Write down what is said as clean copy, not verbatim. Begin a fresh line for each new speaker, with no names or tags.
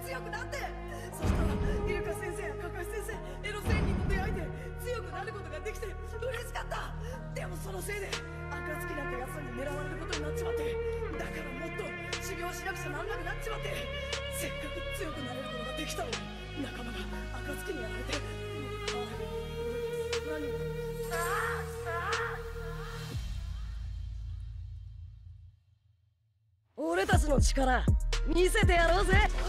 強くなって、そしたらイルカ先生やカカシ先生、エロ仙人と出会えて強くなることができて嬉しかった。でもそのせいで暁なんてやつに狙われることになっちまって、だからもっと修行しなくちゃなんなくなっちまって、せっかく強くなれることができたのに仲間が暁にやられて、俺たちの力見せてやろうぜ。